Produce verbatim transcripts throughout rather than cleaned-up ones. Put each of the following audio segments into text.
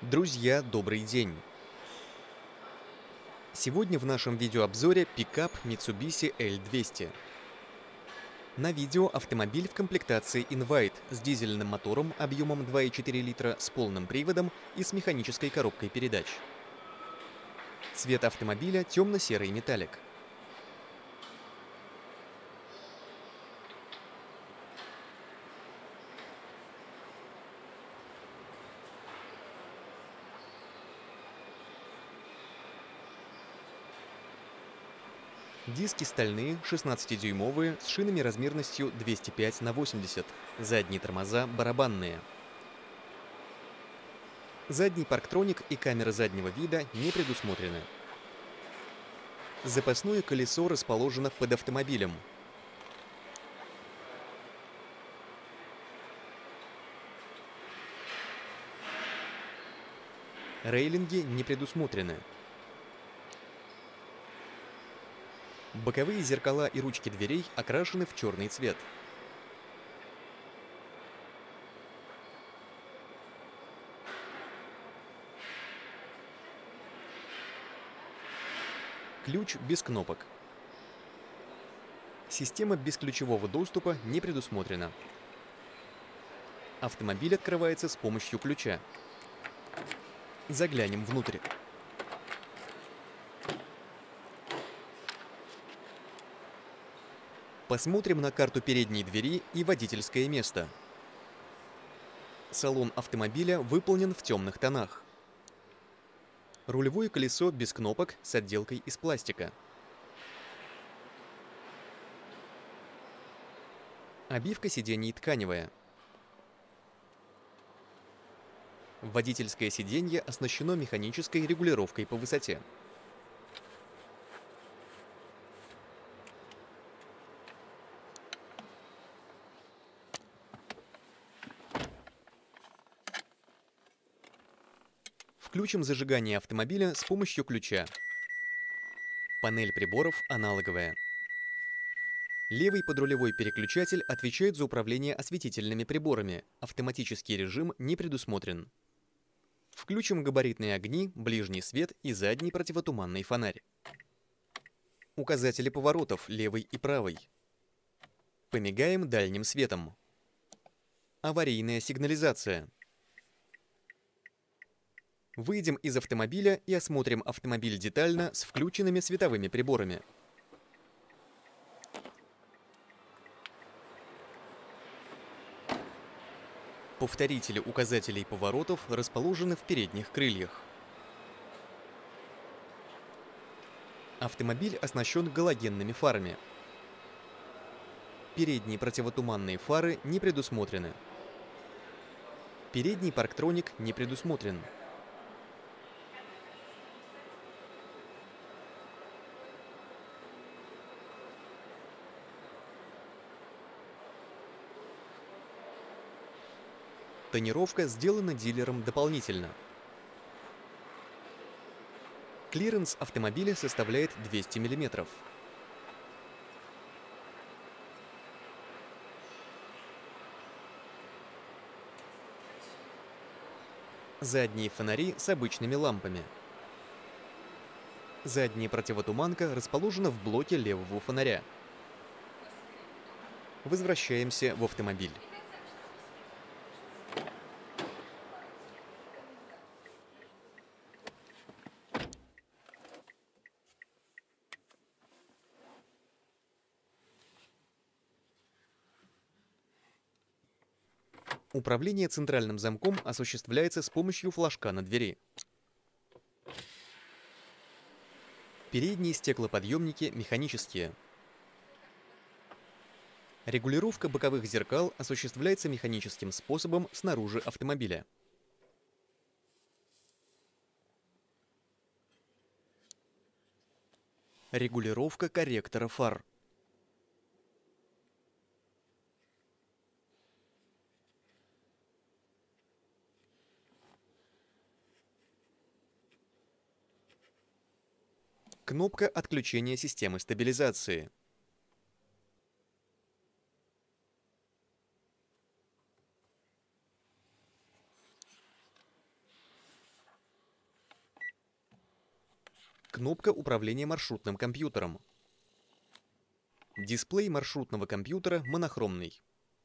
Друзья, добрый день! Сегодня в нашем видеообзоре пикап Mitsubishi эл двести. На видео автомобиль в комплектации Invite с дизельным мотором объемом два и четыре литра с полным приводом и с механической коробкой передач. Цвет автомобиля темно-серый металлик. Диски стальные, шестнадцатидюймовые, с шинами размерностью двести пять на восемьдесят. Задние тормоза барабанные. Задний парктроник и камера заднего вида не предусмотрены. Запасное колесо расположено под автомобилем. Рейлинги не предусмотрены. Боковые зеркала и ручки дверей окрашены в черный цвет. Ключ без кнопок. Система бесключевого доступа не предусмотрена. Автомобиль открывается с помощью ключа. Заглянем внутрь. Посмотрим на карту передней двери и водительское место. Салон автомобиля выполнен в темных тонах. Рулевое колесо без кнопок с отделкой из пластика. Обивка сидений тканевая. Водительское сиденье оснащено механической регулировкой по высоте. Включим зажигание автомобиля с помощью ключа. Панель приборов аналоговая. Левый подрулевой переключатель отвечает за управление осветительными приборами. Автоматический режим не предусмотрен. Включим габаритные огни, ближний свет и задний противотуманный фонарь. Указатели поворотов левый и правый. Помигаем дальним светом. Аварийная сигнализация. Выйдем из автомобиля и осмотрим автомобиль детально с включенными световыми приборами. Повторители указателей поворотов расположены в передних крыльях. Автомобиль оснащен галогенными фарами. Передние противотуманные фары не предусмотрены. Передний парктроник не предусмотрен. Тонировка сделана дилером дополнительно. Клиренс автомобиля составляет двести миллиметров. Задние фонари с обычными лампами. Задняя противотуманка расположена в блоке левого фонаря. Возвращаемся в автомобиль. Управление центральным замком осуществляется с помощью флажка на двери. Передние стеклоподъемники механические. Регулировка боковых зеркал осуществляется механическим способом снаружи автомобиля. Регулировка корректора фар. Кнопка отключения системы стабилизации. Кнопка управления маршрутным компьютером. Дисплей маршрутного компьютера монохромный.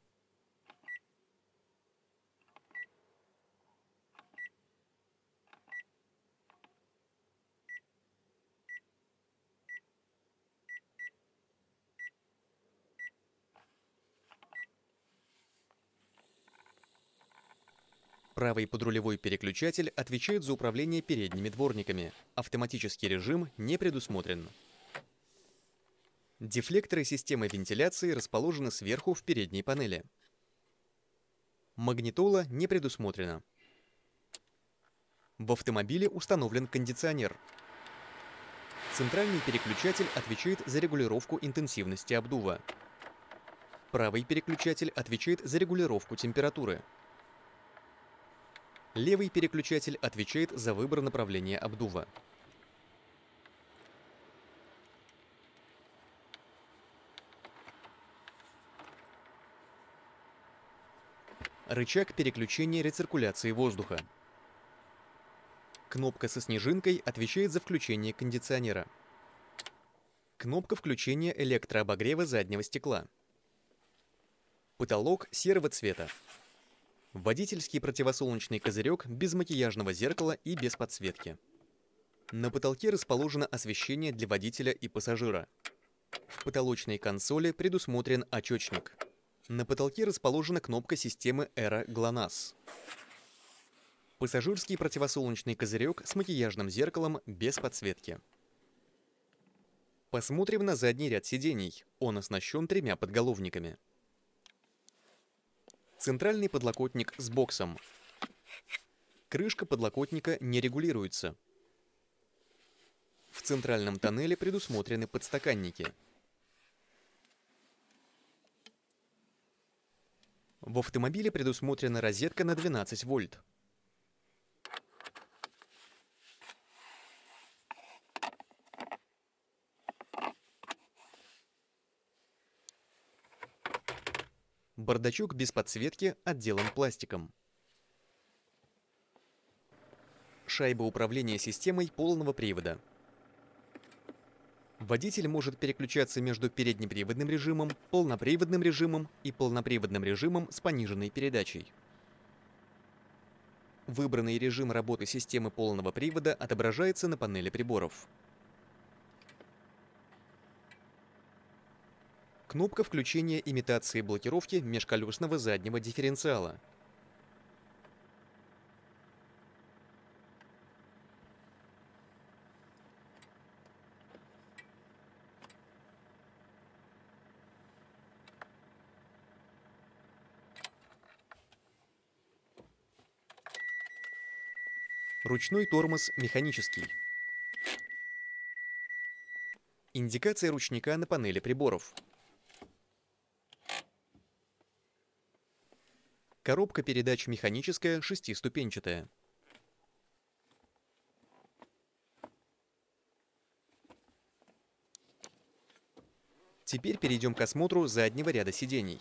Правый подрулевой переключатель отвечает за управление передними дворниками. Автоматический режим не предусмотрен. Дефлекторы системы вентиляции расположены сверху в передней панели. Магнитола не предусмотрена. В автомобиле установлен кондиционер. Центральный переключатель отвечает за регулировку интенсивности обдува. Правый переключатель отвечает за регулировку температуры. Левый переключатель отвечает за выбор направления обдува. Рычаг переключения рециркуляции воздуха. Кнопка со снежинкой отвечает за включение кондиционера. Кнопка включения электрообогрева заднего стекла. Потолок серого цвета. Водительский противосолнечный козырек без макияжного зеркала и без подсветки. На потолке расположено освещение для водителя и пассажира. В потолочной консоли предусмотрен очечник. На потолке расположена кнопка системы Эра ГЛОНАСС. Пассажирский противосолнечный козырек с макияжным зеркалом без подсветки. Посмотрим на задний ряд сидений. Он оснащен тремя подголовниками. Центральный подлокотник с боксом. Крышка подлокотника не регулируется. В центральном тоннеле предусмотрены подстаканники. В автомобиле предусмотрена розетка на двенадцать вольт. Бардачок без подсветки отделан пластиком. Шайба управления системой полного привода. Водитель может переключаться между переднеприводным режимом, полноприводным режимом и полноприводным режимом с пониженной передачей. Выбранный режим работы системы полного привода отображается на панели приборов. Кнопка включения имитации блокировки межколесного заднего дифференциала. Ручной тормоз механический. Индикация ручника на панели приборов. Коробка передач механическая, шестиступенчатая. Теперь перейдем к осмотру заднего ряда сидений.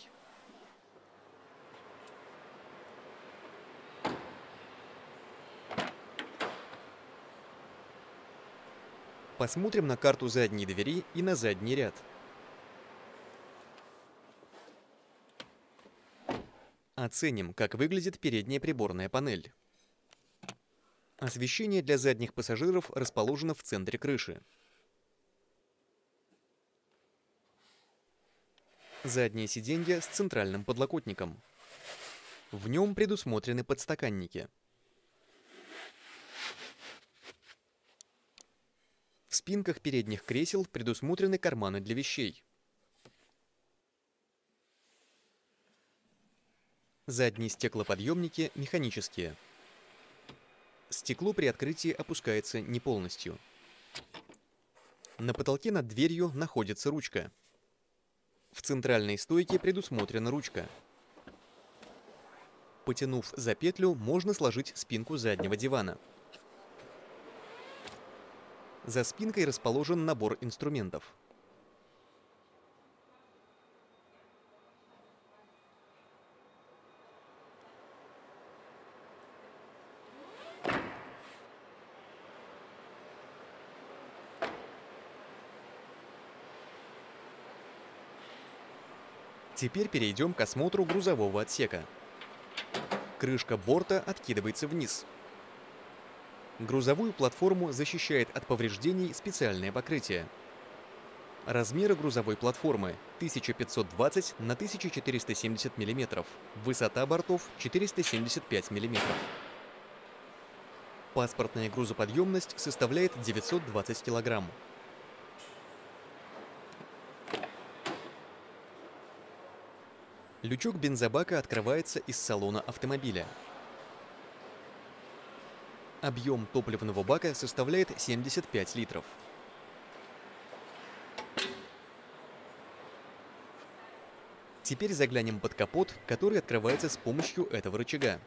Посмотрим на карту задней двери и на задний ряд. Оценим, как выглядит передняя приборная панель. Освещение для задних пассажиров расположено в центре крыши. Заднее сиденье с центральным подлокотником. В нем предусмотрены подстаканники. В спинках передних кресел предусмотрены карманы для вещей. Задние стеклоподъемники механические. Стекло при открытии опускается не полностью. На потолке над дверью находится ручка. В центральной стойке предусмотрена ручка. Потянув за петлю, можно сложить спинку заднего дивана. За спинкой расположен набор инструментов. Теперь перейдем к осмотру грузового отсека. Крышка борта откидывается вниз. Грузовую платформу защищает от повреждений специальное покрытие. Размеры грузовой платформы тысяча пятьсот двадцать на тысяча четыреста семьдесят миллиметров. Высота бортов четыреста семьдесят пять миллиметров. Паспортная грузоподъемность составляет девятьсот двадцать килограмм. Лючок бензобака открывается из салона автомобиля. Объем топливного бака составляет семьдесят пять литров. Теперь заглянем под капот, который открывается с помощью этого рычага.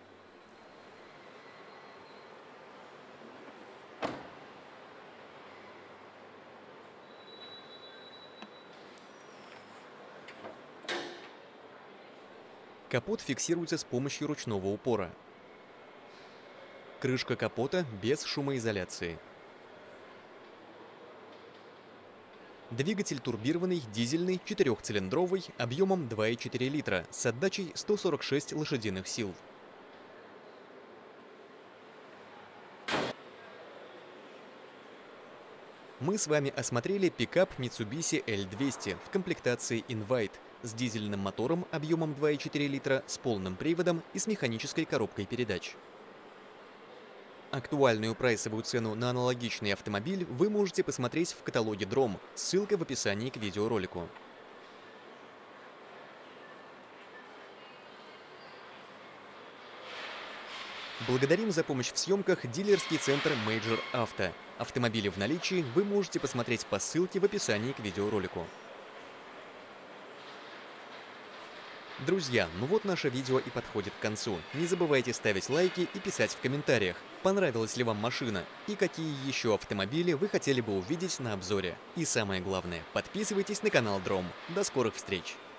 Капот фиксируется с помощью ручного упора. Крышка капота без шумоизоляции. Двигатель турбированный, дизельный, четырехцилиндровый, объемом два и четыре литра, с отдачей сто сорок шесть лошадиных сил. Мы с вами осмотрели пикап Mitsubishi эл двести в комплектации Invite с дизельным мотором объемом два и четыре литра, с полным приводом и с механической коробкой передач. Актуальную прайсовую цену на аналогичный автомобиль вы можете посмотреть в каталоге дром, ссылка в описании к видеоролику. Благодарим за помощь в съемках дилерский центр Major Auto. Автомобили в наличии вы можете посмотреть по ссылке в описании к видеоролику. Друзья, ну вот наше видео и подходит к концу. Не забывайте ставить лайки и писать в комментариях, понравилась ли вам машина и какие еще автомобили вы хотели бы увидеть на обзоре. И самое главное, подписывайтесь на канал дром. До скорых встреч!